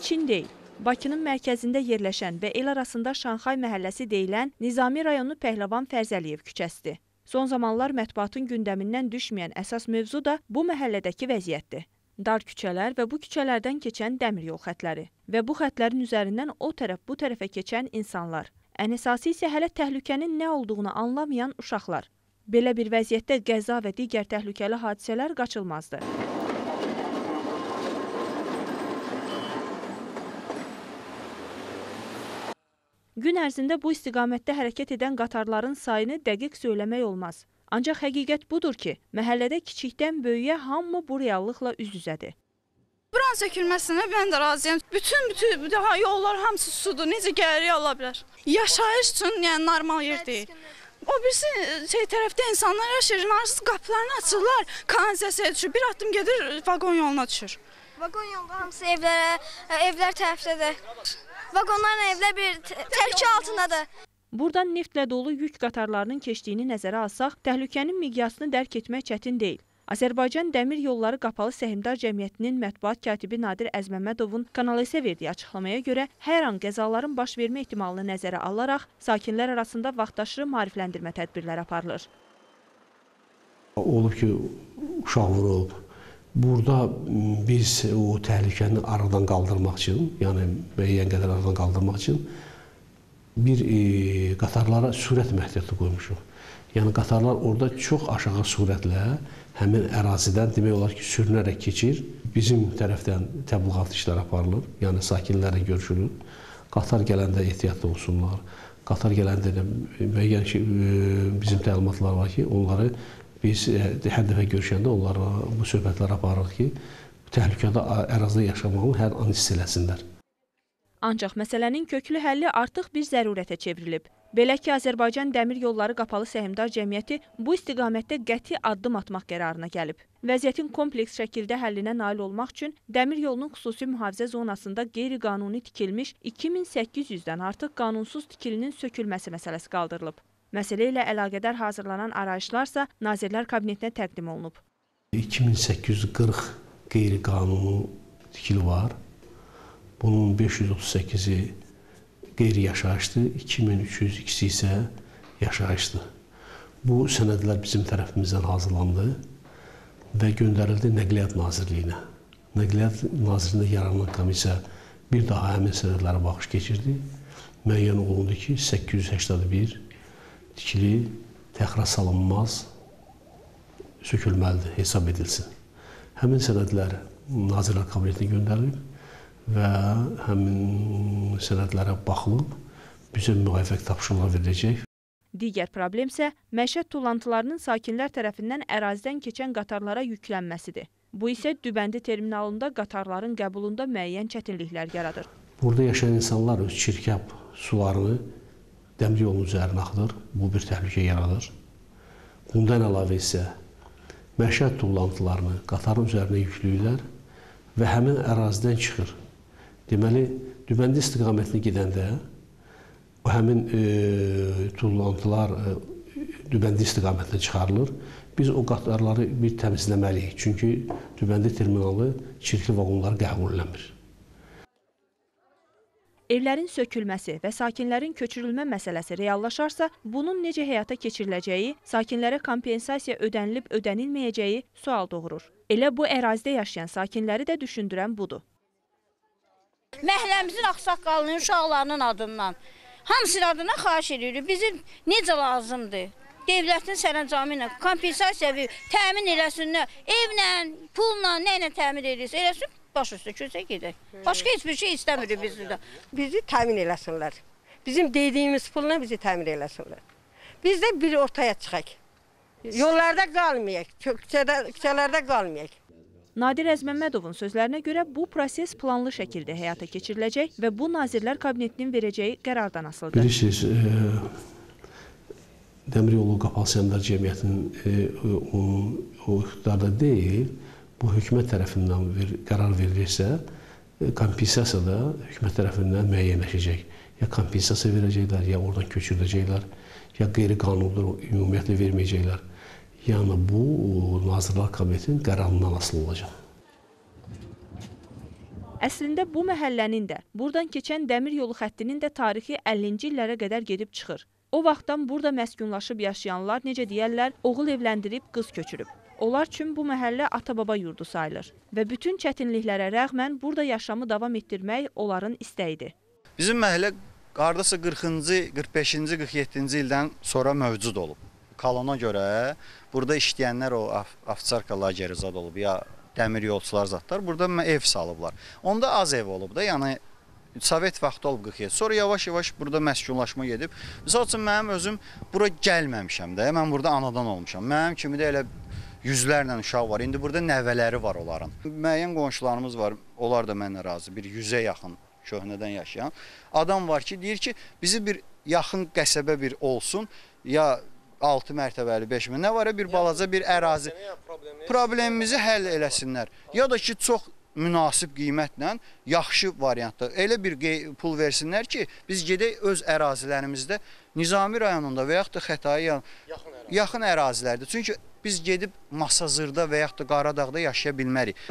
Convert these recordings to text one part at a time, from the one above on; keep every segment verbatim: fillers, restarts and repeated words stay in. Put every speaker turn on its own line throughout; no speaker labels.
Çin deyil. Bakının mərkəzində yerləşən və el arasında Şanxay məhəlləsi deyilən Nizami rayonu Pəhləvan Fərzəliyev küçəsidir. Son zamanlar mətbuatın gündəmindən düşməyən əsas mövzu da bu məhəllədəki vəziyyətdir. Dar küçələr və bu küçələrdən keçən dəmir yol xətləri və bu xətlərin üzərindən o tərəf bu tərəfə keçən insanlar. Ən əsası isə hələ təhlükənin nə olduğunu anlamayan uşaqlar. Belə bir vəziyyətdə qəza və digər təhlükəli hadisələr qaçılmazdır. Gün ərzində bu istiqamətdə hərəkət edən qatarların sayını dəqiq söyləmək olmaz. Ancaq həqiqət budur ki, məhəllədə kiçikdən böyüyə hamı bu reallıqla üz-üzədir.
Buranın sökülməsinə mən də razıyam. Bütün, bütün daha yollar hamısı sudur. Necə gəlirik ola bilər. Yaşayış üçün yəni normal yer deyil. O birisi şey tərəfdə insanlar yaşayır. Narsız qapılarını açırlar. Kanalizasiyaya düşür. Bir addım gedir, vaqon yoluna düşür.
Vaqon yolda hamısı evlərə, evlər tərəfdədir. Vaqonların evlər bir təhlükə altındadır.
Buradan neftlə dolu yük qatarlarının keçdiyini nəzərə alsaq, təhlükənin miqyasını dərk etmək çətin deyil. Azərbaycan Dəmir Yolları Qapalı Səhmdar Cəmiyyətinin mətbuat katibi Nadir Əzməmmədovun Kanal S-ə verdiyi açıqlamaya görə, hər an qəzaların baş vermə ehtimalını nəzərə alaraq, sakinlər arasında vaxtaşırı maarifləndirmə tədbirləri aparılır.
Olub ki, uşaq vurulub. Burada biz o təhlükəni aradan qaldırmaq üçün, yəni müəyyən qədər aradan qaldırmaq üçün bir e, qatarlara sürət məhdudiyyəti qoymuşuq. Yəni qatarlar orada çox aşağı sürətlə həmin ərazidən demək olar ki, sürünərək keçir. Bizim tərəfdən təbliğat işləri aparılır, yəni sakinlərlə görüşülür. Qatar gələndə ehtiyatlı olsunlar. Qatar gələndə də müəyyən şey, bizim təlimatlar var ki, onları biz hər dəfə görüşəndə onlara bu söhbətlər aparırıq ki, təhlükədə ərazidə yaşamağını hər an hiss eləsinlər.
Ancaq məsələnin köklü həlli artıq bir zərurətə çevrilib. Belə ki, Azərbaycan Dəmir Yolları Qapalı Səhmdar Cəmiyyəti bu istiqamətdə qəti addım atmaq qərarına gəlib. Vəziyyətin kompleks şəkildə həllinə nail olmaq üçün dəmir yolunun xüsusi mühafizə zonasında qeyri-qanuni tikilmiş iki min səkkiz yüzdən artıq qanunsuz tikilinin sökülməsi məsələsi qaldırılıb. Məsələ ilə əlaqədar hazırlanan arayışlarsa Nazirlər Kabinetinə təqdim olunub.
iki min səkkiz yüz qırx qeyri-qanuni tikili var. Bunun beş yüz otuz səkkizi qeyri-yaşayışdır, iki min üç yüz ikisi isə yaşayışdır. Bu sənədlər bizim tərəfimizdən hazırlandı və göndərildi Nəqliyyat Nazirliyinə. Nəqliyyat Nazirliyində yaranan komissiya bir daha həmin sənədlərə baxış keçirdi. Müəyyən olundu ki, səkkiz yüz səksən bir tikili təxirə salınmaz sökülməlidir, hesab edilsin. Həmin sənədlər Nazirlər Kabinetinə göndərilib və həmin sənədlərə baxılıb, bizə müvafiq tapşırıqlar veriləcək.
Digər problem isə məişət tullantılarının sakinlər tərəfindən ərazidən keçən qatarlara yüklənməsidir. Bu isə Dübəndi terminalında qatarların qəbulunda müəyyən çətinliklər yaradır.
Burada yaşayan insanlar öz çirkab sularını dəmir yolunun üzərinə axıdır, bu bir təhlükə yaradır. Bundan əlavə isə məişət tullantılarını qatarın üzərinə yükləyirlər və həmin ərazidən çıxır. Deməli, Dübəndi istiqamətinə gedəndə o həmin e, tullantılar e, Dübəndi istiqamətinə çıxarılır. Biz o qatarları bir təmizləməliyik, çünki Dübəndi terminalı çirkli vaqonları qəbul eləmir.
Evlərin sökülməsi və sakinlərin köçürülmə məsələsi reallaşarsa, bunun necə həyata keçiriləcəyi, sakinlərə kompensasiya ödənilib ödənilməyəcəyi sual doğurur. Elə bu ərazidə yaşayan sakinləri də düşündürən budur.
Məhəlləmizin ağsaqqalının, uşaqlarının adından, hamısının adına xahiş edirik. Bizim necə lazımdır? Devlətin sərəncamı ilə kompensasiya verir, təmin eləsinlər, evlə, pulla, nə ilə təmin edirsə, eləsin, baş üstə köçə gedək. Başqa heç bir şey istəmirik bizdən.
Bizi təmin eləsinlər. Bizim dediyimiz pulla bizi təmin eləsinlər. Biz də bir ortaya çıxaq. Yollarda qalmayaq, küçələrdə qalmayaq.
Nadir Əzməmmədovun sözlərinə görə bu proses planlı şəkildə həyata keçiriləcək və bu Nazirlər Kabinetinin verəcəyi qərardan asılıdır.
Bilirsiniz, e, Dəmir Yolu Qapalı Səhmdar Cəmiyyətinin e, o, o iqtidarda deyil, bu hökumət tərəfindən ver, qərar verilirsə, e, kompensasiya da hökumət tərəfindən müəyyənləşəcək. Ya kompensasiya verəcəklər, ya oradan köçürüləcəklər, ya qeyri-qanundur, ümumiyyətlə verməyəcəklər. Yəni bu Nazirlər Kabinetinin qərarından asılı olacaq.
Əslində bu məhəllənin də, buradan keçən dəmir yolu xəttinin də tarixi əllinci illərə qədər gedib çıxır. O vaxtdan burada məskunlaşıb yaşayanlar, necə deyərlər, oğul evləndirib qız köçürüb. Onlar üçün bu məhəllə ata-baba yurdu sayılır və bütün çətinliklərə rəğmən burada yaşamı davam etdirmək onların istəyidir.
Bizim məhəllə hardasa qırxıncı, qırx beşinci, qırx yeddinci ildən sonra mövcud olub. Kanuna görə burada işləyənlər o avtoçarka lageri zad olub, ya dəmir yolçular zadlar burada ev salıblar. Onda az ev olub da, yəni Sovet vaxtı olub qırx yeddi. Sonra yavaş-yavaş burada məskunlaşma gedib. Misal üçün mənim özüm bura gəlməmişəm də, mən burada anadan olmuşam. Mənim kimi də elə yüzlərlə uşaq var. İndi burada nəvələri var onların. Müəyyən qonşularımız var, onlar da mənlə razı, bir yüzə yaxın köhnədən yaşayan. Adam var ki, deyir ki, bizi bir yaxın qəsəbə bir olsun, ya altı mərtəbəli, beş min, nə var ya, bir balaca bir ərazi. Problemimizi həll eləsinlər. Ya da ki, çox münasib qiymətlə, yaxşı variantda elə bir pul versinlər ki, biz gedək öz ərazilərimizdə Nizami rayonunda və yaxud da Xətai yaxın ərazilərdə. Çünki biz gedib Masazırda və yaxud da Qaradağda yaşaya bilmərik.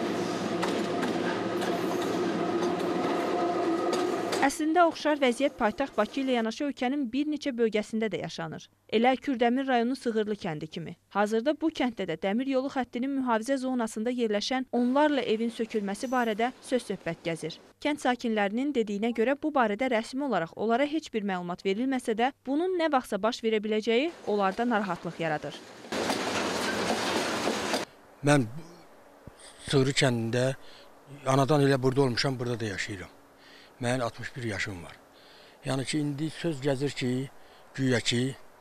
Əslində oxşar vəziyyət paytaxt Bakı ilə yanaşı ölkənin bir neçə bölgəsində də yaşanır. Elə Kürdəmir rayonu Sığırlı kəndi kimi. Hazırda bu kənddə də dəmir yolu xəttinin mühafizə zonasında yerləşən onlarla evin sökülməsi barədə söz-söhbət gəzir. Kənd sakinlərinin dediyinə görə bu barədə rəsmi olaraq onlara heç bir məlumat verilməsə də, bunun nə vaxtsa baş verə biləcəyi onlarda narahatlıq yaradır.
Mən Sığırlı kəndində anadan elə burada olmuşam, burada da yaşayıram. Mənim altmış bir yaşım var. Yəni ki, indi söz gəzir ki, güya ki,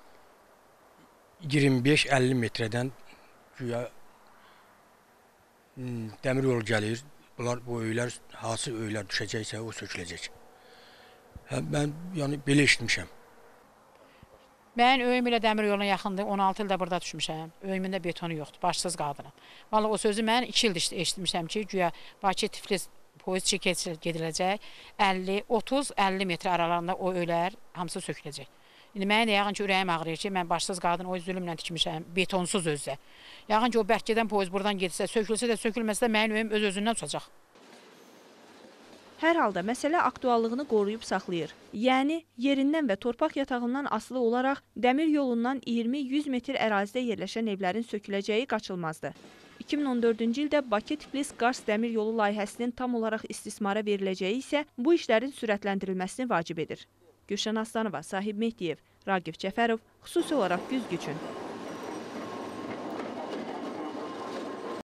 iyirmi beş əlli metrədən güya dəmir yolu gəlir. Bunlar, bu öylər, hansı öylər düşəcəksə, o söküləcək. Mən yəni, belə işitmişəm.
Mən öyüm ilə dəmir yoluna yaxındır, on altı ildə burada düşmüşəm. Öyümün də betonu yoxdur, başsız qadınım. Vallahi o sözü mən iki ildir eşitmişəm ki, güya Bakı Tiflis polis gediləcək, əlli, otuz əlli metr aralarında o öylər hamısı söküləcək. İndi mənə də yəqin ki, ürəyim ağrıyır ki, mən başsız qadın o zülümlə tikmişəm, betonsuz özdə. Yəqin ki, o bərk gedən polis buradan gedirsə, sökülsə də, sökülməsə də mənim öyüm öz-özündən uçacaq.
Hər halda məsələ aktuallığını qoruyub saxlayır. Yəni, yerindən və torpaq yatağından asılı olaraq dəmir yolundan iyirmi yüz metr ərazidə yerləşən evlərin söküləcəyi qaçılmazdı. iki min on dördüncü ildə Bakı-Tiflis-Qars dəmir yolu layihəsinin tam olaraq istismara veriləcəyi isə bu işlərin sürətləndirilməsini vacib edir. Gülşən Aslanova, Sahib Mehdiyev, Raqif Cəfərov, xüsusi olaraq Güzgü üçün.